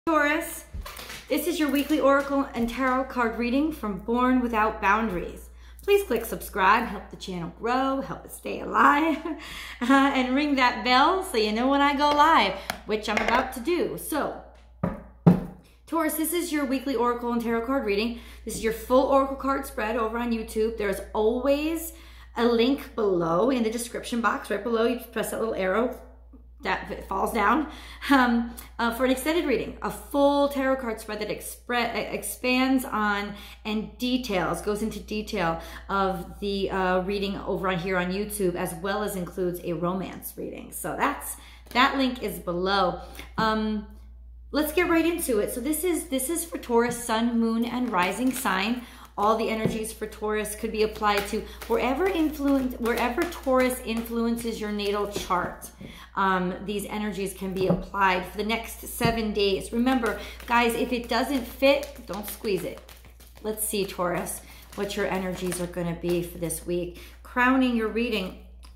Taurus, this is your weekly oracle and tarot card reading from Born Without Boundaries. Please click subscribe, help the channel grow, help it stay alive, and ring that bell so you know when I go live, which I'm about to do. So, Taurus, this is your weekly oracle and tarot card reading. This is your full oracle card spread over on YouTube. There's always a link below in the description box. Right below, you press that little arrow that falls down for an extended reading, a full tarot card spread that expands on and goes into detail of the reading over on here on YouTube, as well as includes a romance reading. So that link is below. Let's get right into it. So this is for Taurus, sun, moon, and rising sign. All the energies for Taurus could be applied to wherever Taurus influences your natal chart. These energies can be applied for the next 7 days. Remember, guys, if it doesn't fit, don't squeeze it. Let's see, Taurus, what your energies are going to be for this week. Crowning your reading,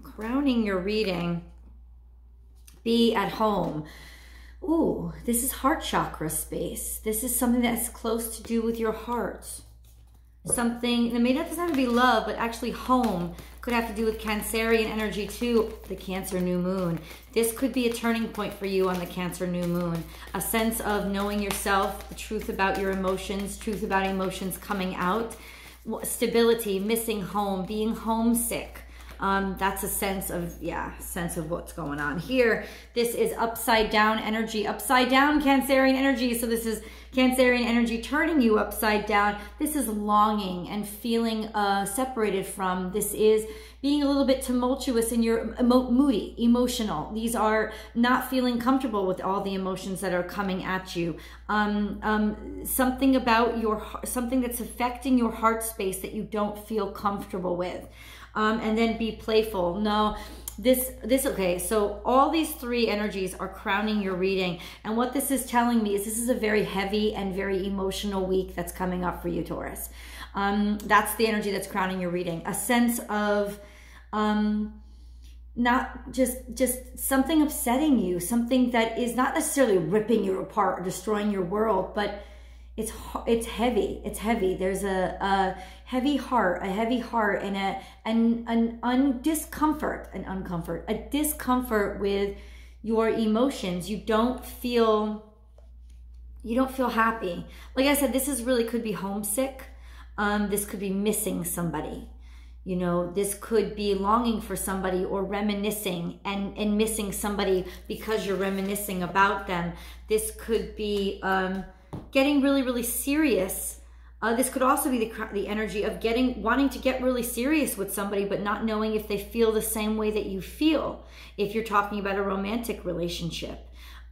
be at home. Ooh, this is heart chakra space. This is something that's close to do with your heart. Something that may not have to be love, but actually home. Could have to do with Cancerian energy too, the Cancer new moon. This could be a turning point for you on the Cancer new moon. A sense of knowing yourself, the truth about your emotions, truth about emotions coming out, stability, missing home, being homesick. That's a sense of what's going on here. This is upside down energy, upside down Cancerian energy. So this is Cancerian energy turning you upside down. This is longing and feeling separated from. This is being a little bit tumultuous in your moody, emotional. These are not feeling comfortable with all the emotions that are coming at you. Something about something that's affecting your heart space that you don't feel comfortable with. And then be playful. No, okay, so all these three energies are crowning your reading. And what this is telling me is this is a very heavy and very emotional week that's coming up for you, Taurus. That's the energy that's crowning your reading. A sense of not just something upsetting you, something that is not necessarily ripping you apart or destroying your world, but it's heavy. It's heavy. There's a heavy heart, and a discomfort with your emotions. You don't feel happy. Like I said, this really could be homesick. This could be missing somebody. You know, this could be longing for somebody or reminiscing and missing somebody because you're reminiscing about them. This could be getting really, really serious. This could also be the energy of wanting to get really serious with somebody, but not knowing if they feel the same way that you feel. If you're talking about a romantic relationship,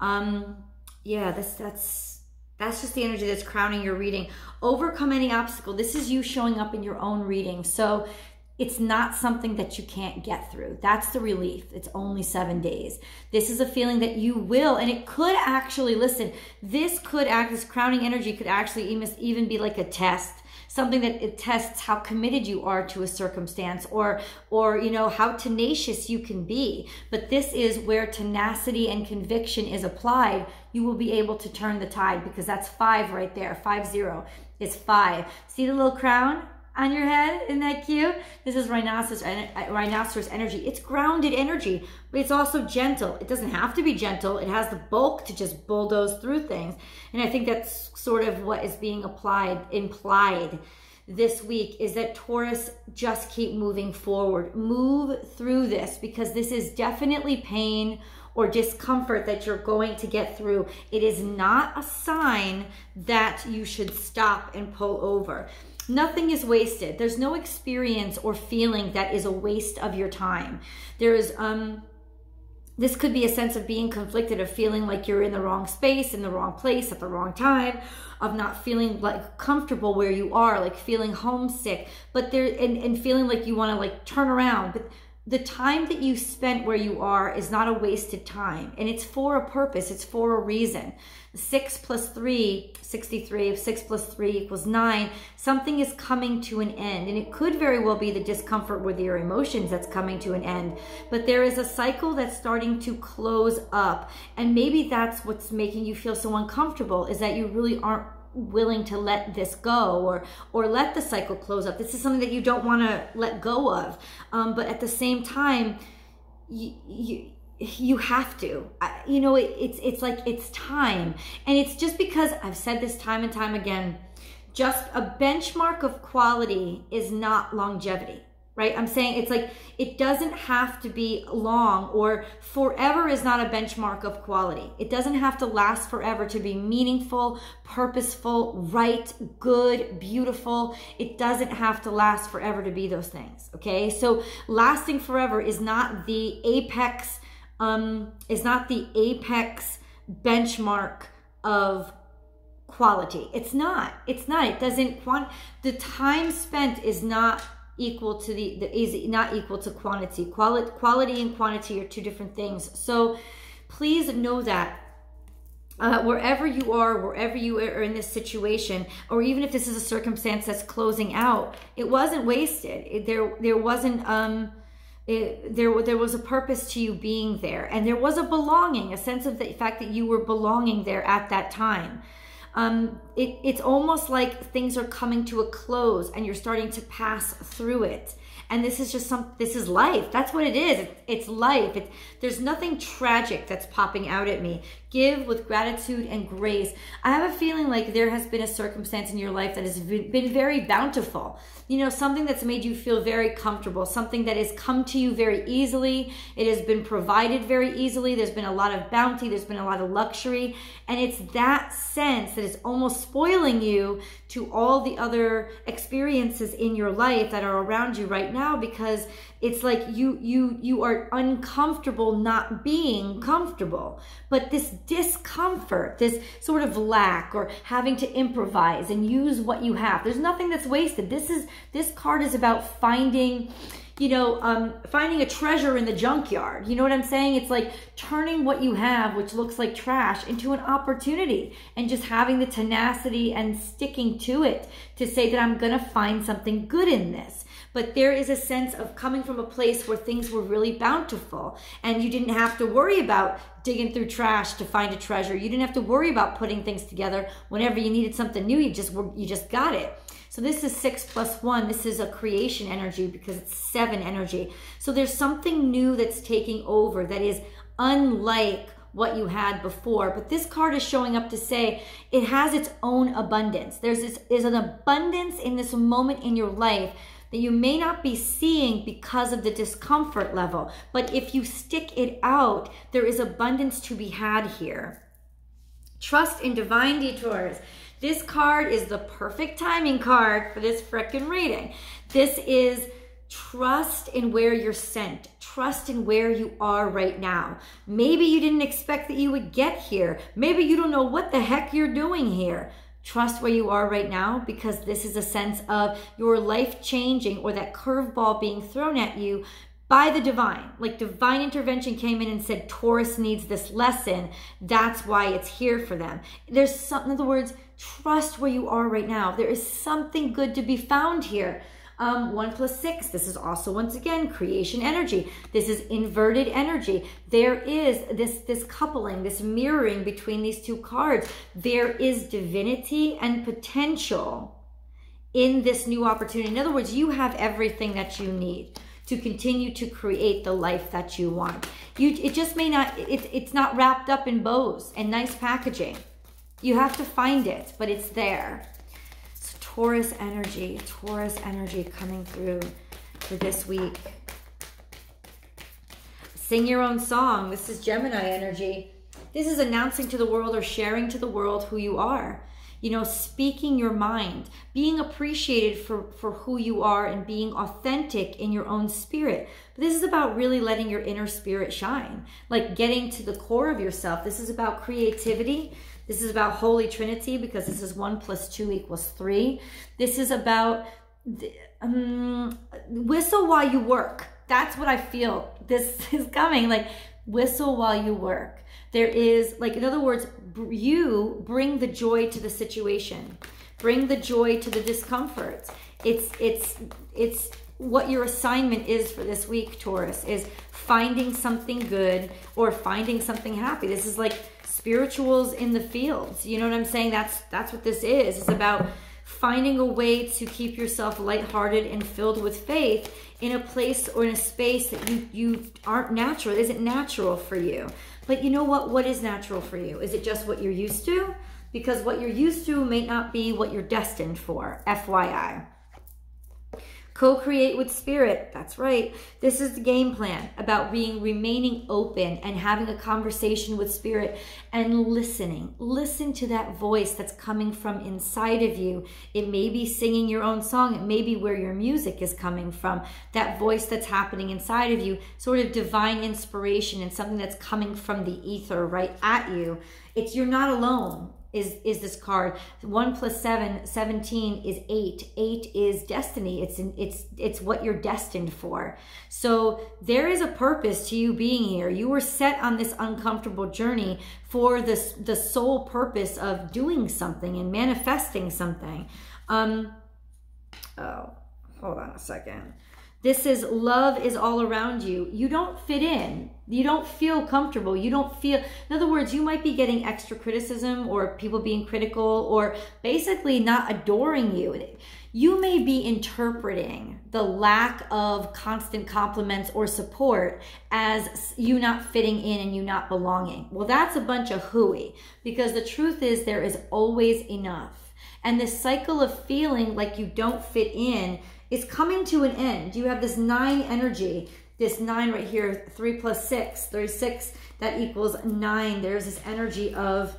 yeah, that's just the energy that's crowning your reading. Overcome any obstacle. This is you showing up in your own reading, so it's not something that you can't get through. That's the relief. It's only 7 days. This is a feeling that you will, and it could actually, listen, this crowning energy could actually even be like a test. Something that it tests how committed you are to a circumstance or you know, how tenacious you can be. But this is where tenacity and conviction is applied. You will be able to turn the tide, because that's 5 right there. 5-0 is 5. See the little crown on your head? Isn't that cute? This is rhinoceros energy. It's grounded energy, but it's also gentle. It doesn't have to be gentle. It has the bulk to just bulldoze through things. And I think that's sort of what is being implied this week, is that Taurus, just keep moving forward. Move through this, because this is definitely pain or discomfort that you're going to get through. It is not a sign that you should stop and pull over. Nothing is wasted. There's no experience or feeling that is a waste of your time. There's this could be a sense of being conflicted, of feeling like you're in the wrong space, in the wrong place at the wrong time, of not feeling like comfortable where you are, like feeling homesick, but and feeling like you want to like turn around. But the time that you spent where you are is not a wasted time, and it's for a purpose. It's for a reason. 6 plus 3, 63. 6 plus 3 equals 9. Something is coming to an end, and it could very well be the discomfort with your emotions that's coming to an end. But there is a cycle that's starting to close up, and maybe that's what's making you feel so uncomfortable, is that you really aren't willing to let this go, or let the cycle close up. This is something that you don't want to let go of, but at the same time, you have to. It's like it's time, and it's just because I've said this time and time again. Just a benchmark of quality is not longevity. Right? I'm saying it's like, it doesn't have to be long, or forever is not a benchmark of quality. It doesn't have to last forever to be meaningful, purposeful, right, good, beautiful. It doesn't have to last forever to be those things. Okay. So lasting forever is not the apex, benchmark of quality. It's not, it doesn't, the time spent is not equal to is not equal to quantity. Quality and quantity are two different things. So please know that wherever you are in this situation, or even if this is a circumstance that's closing out, it wasn't wasted. There wasn't there was a purpose to you being there, and there was a belonging, a sense of the fact that you were belonging there at that time. It's almost like things are coming to a close and you're starting to pass through it. And this is just this is life. That's what it is. It's life. There's nothing tragic that's popping out at me. Give with gratitude and grace. I have a feeling like there has been a circumstance in your life that has been very bountiful. Something that's made you feel very comfortable, something that has come to you very easily. It has been provided very easily. There's been a lot of bounty. There's been a lot of luxury. And it's that sense that is almost spoiling you to all the other experiences in your life that are around you right now, because it's like you are uncomfortable not being comfortable. But this discomfort, this sort of lack, or having to improvise and use what you have, there's nothing that's wasted. This card is about finding, finding a treasure in the junkyard. You know what I'm saying? It's like turning what you have, which looks like trash, into an opportunity, and just having the tenacity and sticking to it to say that I'm going to find something good in this. But there is a sense of coming from a place where things were really bountiful, and you didn't have to worry about digging through trash to find a treasure. You didn't have to worry about putting things together. Whenever you needed something new, you just got it. So this is 6 plus 1. This is a creation energy because it's 7 energy. So there's something new that's taking over that is unlike what you had before. But this card is showing up to say it has its own abundance. There's an abundance in this moment in your life that you may not be seeing because of the discomfort level. But if you stick it out, there is abundance to be had here. Trust in divine detours. This card is the perfect timing card for this frickin' reading. This is trust in where you're sent. Trust in where you are right now. Maybe you didn't expect that you would get here. Maybe you don't know what the heck you're doing here. Trust where you are right now, because this is a sense of your life changing, or that curveball being thrown at you by the divine. Like divine intervention came in and said, Taurus needs this lesson. That's why it's here for them. There's something, in other words, trust where you are right now. There is something good to be found here. 1 plus 6, this is also, once again, creation energy. This is inverted energy. There is this coupling, this mirroring between these two cards. There is divinity and potential in this new opportunity. In other words, you have everything that you need to continue to create the life that you want. It just may not, it's not wrapped up in bows and nice packaging. You have to find it, but it's there. Taurus energy coming through for this week. Sing your own song. This is Gemini energy. This is announcing to the world, or sharing to the world, who you are. Speaking your mind, being appreciated for who you are, and being authentic in your own spirit. But this is about really letting your inner spirit shine, like getting to the core of yourself. This is about creativity. This is about Holy Trinity, because this is 1 plus 2 equals 3. This is about whistle while you work. that's what I feel. This is coming. Like, whistle while you work. There is, like, in other words, you bring the joy to the situation. Bring the joy to the discomfort. It's what your assignment is for this week, Taurus, is finding something good or finding something happy. This is like spirituals in the fields. You know what I'm saying? That's what this is. It's about finding a way to keep yourself lighthearted and filled with faith in a place or in a space that you aren't natural. It isn't natural for you. But you know what? What is natural for you? Is it just what you're used to? Because what you're used to may not be what you're destined for. FYI. Co-create with spirit. That's right. This is the game plan about remaining open and having a conversation with spirit and listening. Listen to that voice that's coming from inside of you. It may be singing your own song. It may be where your music is coming from. That voice that's happening inside of you, sort of divine inspiration and something that's coming from the ether right at you. You're not alone. Is this card. 1 + 7, 17 is 8. 8 is destiny. It's what you're destined for. So there is a purpose to you being here. You were set on this uncomfortable journey for the sole purpose of doing something and manifesting something. Oh, hold on a second. This is love is all around you. You don't fit in. You don't feel comfortable. You don't feel, in other words, you might be getting extra criticism or people being critical or basically not adoring you. You may be interpreting the lack of constant compliments or support as you not fitting in and you not belonging. Well, that's a bunch of hooey, because the truth is there is always enough. And this cycle of feeling like you don't fit in is coming to an end. You have this 9 energy, this 9 right here, 3 + 6, 36, that equals 9. There's this energy of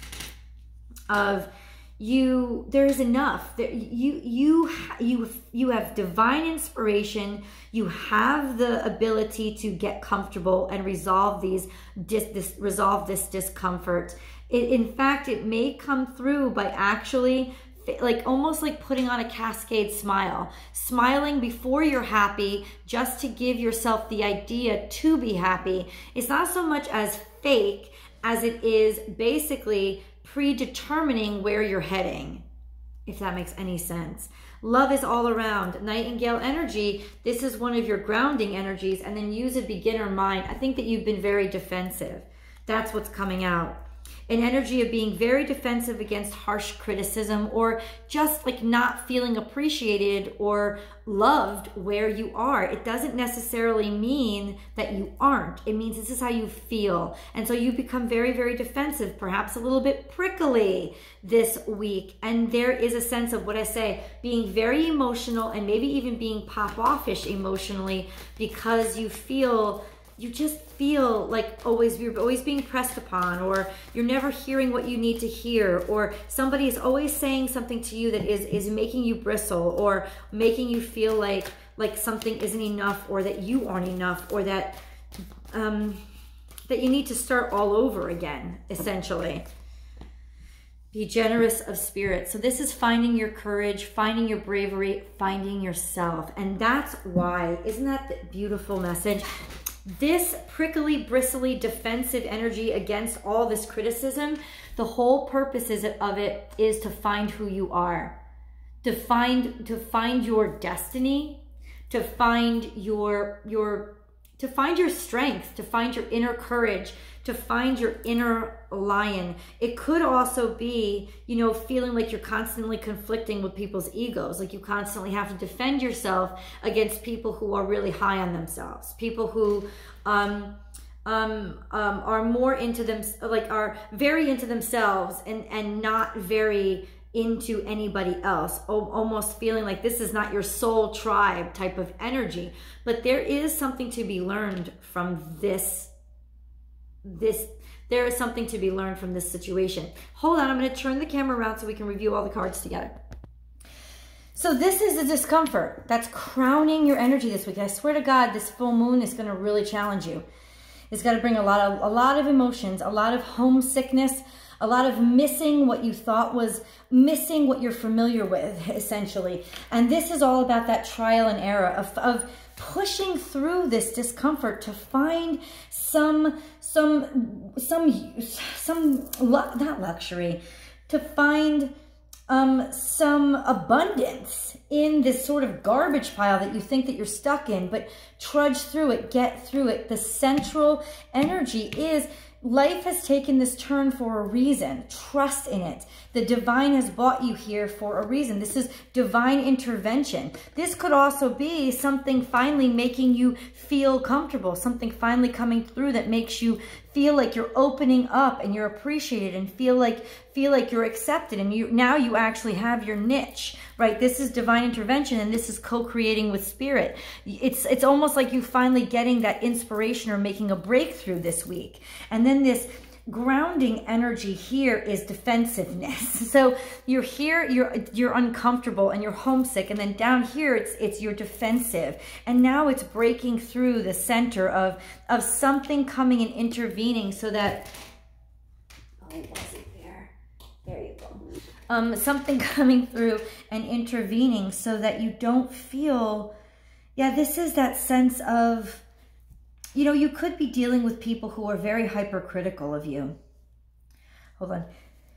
you, there's enough. You have divine inspiration. You have the ability to get comfortable and resolve this discomfort. In fact, it may come through by actually almost like putting on a cascade smile, smiling before you're happy, just to give yourself the idea to be happy. It's not so much as fake as it is basically predetermining where you're heading, if that makes any sense. Love is all around. Nightingale energy, this is one of your grounding energies, and then use a beginner mind. I think that you've been very defensive. That's what's coming out. An energy of being very defensive against harsh criticism, or just like not feeling appreciated or loved where you are. It doesn't necessarily mean that you aren't. It means this is how you feel. And so you become very, very defensive, perhaps a little bit prickly this week. And there is a sense of what I say, being very emotional and maybe even being pop-offish emotionally, because you just feel like you're always being pressed upon, or you're never hearing what you need to hear, or somebody is always saying something to you that is making you bristle, or making you feel like something isn't enough, or that you aren't enough, or that you need to start all over again, essentially. Be generous of spirit. So this is finding your courage, finding your bravery, finding yourself. And that's why, isn't that the beautiful message? This prickly, bristly, defensive energy against all this criticism, the whole purpose of it is to find who you are, to find your destiny, to find your strength, to find your inner courage, to find your inner lion. It could also be, feeling like you're constantly conflicting with people's egos, like you constantly have to defend yourself against people who are really high on themselves, people who are more into them, are very into themselves and not very into anybody else, almost feeling like this is not your soul tribe type of energy. But there is something to be learned from this. There is something to be learned from this situation. Hold on, I'm going to turn the camera around so we can review all the cards together. So this is the discomfort that's crowning your energy this week. I swear to God, this full moon is going to really challenge you. It's got to bring a lot of emotions, a lot of homesickness, A lot of missing what you thought was missing, what you're familiar with, essentially. And this is all about that trial and error of pushing through this discomfort to find not luxury, to find some abundance in this sort of garbage pile that you think that you're stuck in, but trudge through it, get through it. The central energy is life has taken this turn for a reason. Trust in it. The divine has brought you here for a reason. This is divine intervention. This could also be something finally making you feel comfortable, something finally coming through that makes you feel like you're opening up and you're appreciated and feel like you're accepted, and now you actually have your niche, right? This is divine intervention, and this is co-creating with spirit. It's almost like you finally getting that inspiration or making a breakthrough this week. And then this grounding energy here is defensiveness. So you're here, you're uncomfortable and you're homesick, and then down here it's you're defensive, and now it's breaking through the center of something coming and intervening so that there you go. Something coming through and intervening so that you don't feel, this is that sense of, you could be dealing with people who are very hypercritical of you. Hold on.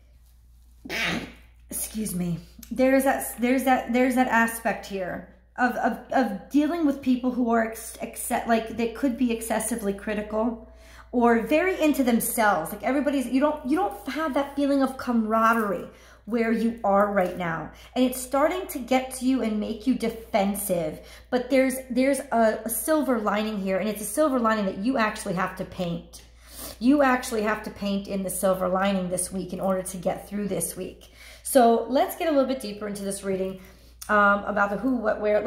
Excuse me. There's that aspect here of dealing with people who are they could be excessively critical or very into themselves. Like everybody's, you don't have that feeling of camaraderie where you are right now, and it's starting to get to you and make you defensive. But there's a silver lining here, and it's a silver lining that you actually have to paint. You actually have to paint in the silver lining this week in order to get through this week. So let's get a little bit deeper into this reading about the who, what, where,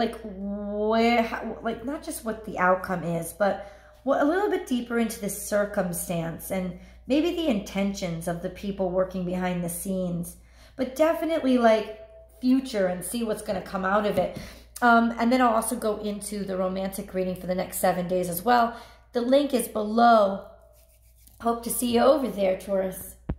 not just what the outcome is, but a little bit deeper into this circumstance and maybe the intentions of the people working behind the scenes. But definitely future and see what's going to come out of it. And then I'll also go into the romantic reading for the next 7 days as well. The link is below. Hope to see you over there, Taurus.